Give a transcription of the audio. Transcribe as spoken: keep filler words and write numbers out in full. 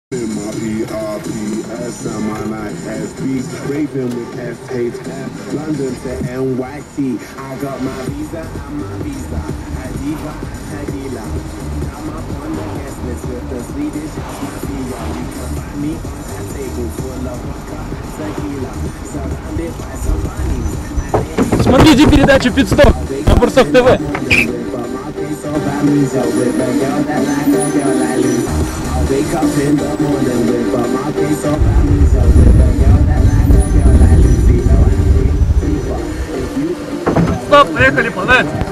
My P R P S M I nine S B Craving with S H F London to N Y C. I got my visa, I'm my visa. Adiva, Adila. I'm up on the guest list with the Swedish mafia. You can find me on that table full of vodka, tequila, surrounded by some money. Смотрите передачу «Пит-стоп» на Бурсок ТВ. Wake up in the morning with a market so family so with a girl that like a girl like Lucy. No, I think Стоп, поехали, погнали!